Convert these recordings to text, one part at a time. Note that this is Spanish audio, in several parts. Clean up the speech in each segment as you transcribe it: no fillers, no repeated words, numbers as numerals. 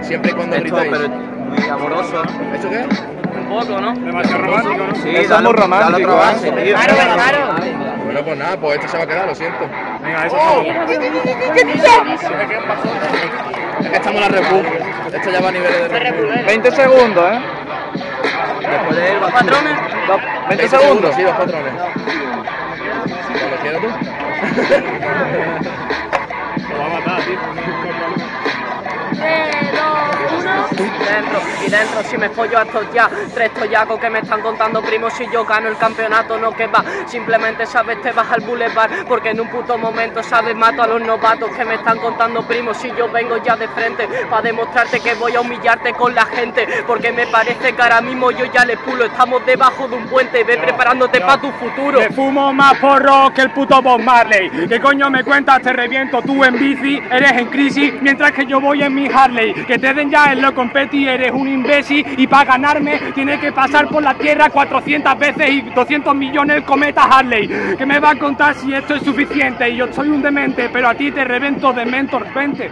Siempre y cuando esto, gritáis. pero muy amoroso. ¿Eso qué? Un poco, ¿no? Demasiado romántico, ¿no? Sí, Eso es muy romántico, otra base, tío. Claro. Bueno, pues nada, pues esto se va a quedar, lo siento. Venga, eso es. Es que estamos en la Red Bull. Esto ya va a niveles de Red Bull. 20 segundos, ¿eh? Después de él, Patrones. 20 segundos. Sí, 2 patrones. Cuando quieras tú. Lo va a matar, tío. 3, 2, 1. Dentro, si me follo a estos ya 3 toyacos que me están contando, primo, si yo gano el campeonato, no que va. Simplemente, sabes, te vas al boulevard, porque en un puto momento, sabes, mato a los novatos que me están contando, primo, si yo vengo ya de frente, para demostrarte que voy a humillarte con la gente, porque me parece que ahora mismo yo ya le pulo, estamos debajo de un puente, ve preparándote para tu futuro. Me fumo más porro que el puto Bob Marley. ¿Qué coño me cuentas? Te reviento tú en bici, eres en crisis, mientras que yo voy en mi Harley. Que te den ya el loco competi, eres un imbécil, y para ganarme tienes que pasar por la tierra 400 veces y 200 millones el cometa Harley. ¿Qué me va a contar si esto es suficiente? Y yo soy un demente, pero a ti te revento de mentor 20.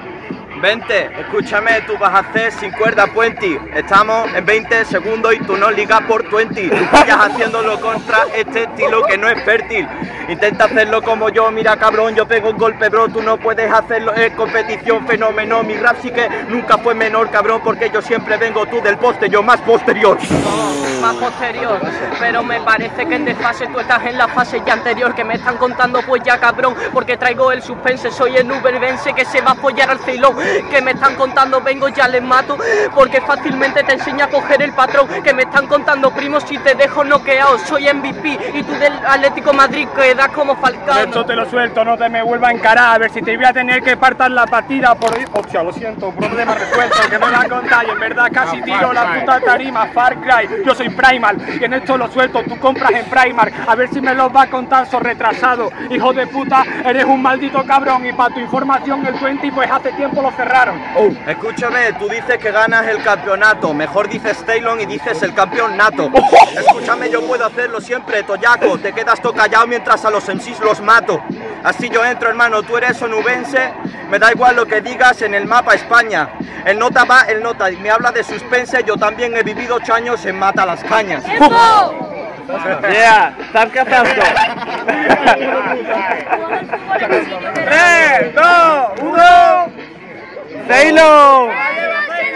20, escúchame, tú vas a hacer sin cuerda puenti. Estamos en 20 segundos y tú no ligas por 20. Tú vayas haciéndolo contra este estilo que no es fértil. Intenta hacerlo como yo, mira cabrón, yo pego un golpe, bro, tú no puedes hacerlo, es competición, fenómeno. Mi rap sí que nunca fue menor, cabrón, porque yo siempre vengo tú del poste, yo más posterior. Más posterior, pero me parece que en desfase tú estás en la fase ya anterior, que me están contando pues ya cabrón, porque traigo el suspense, soy el uberbense que se va a follar al ceilón, que me están contando vengo ya les mato, porque fácilmente te enseña a coger el patrón, que me están contando primo si te dejo noqueado, soy MVP y tú del Atlético Madrid quedas como Falcao. Esto te lo suelto, no te me vuelva a encarar, a ver si te voy a tener que partar la partida por... Hostia, lo siento, problema resuelto, que me la contáis, en verdad casi tiro la puta tarima, Far Cry, yo soy Primal, y en esto lo suelto, tú compras en Primark, a ver si me los va a contar, sos retrasado, hijo de puta, eres un maldito cabrón, y para tu información el 20 pues hace tiempo lo cerraron. Escúchame, tú dices que ganas el campeonato, mejor dices Taylor y dices el campeón nato. Escúchame, yo puedo hacerlo siempre, toyaco, te quedas todo callado mientras a los MCs los mato. Así yo entro, hermano, tú eres onubense, me da igual lo que digas en el mapa España. El nota va, el nota, y me habla de suspense, yo también he vivido 8 años en Mata las Cañas. Yeah, Zarca Zarco. 3, 2, 1. Taylor.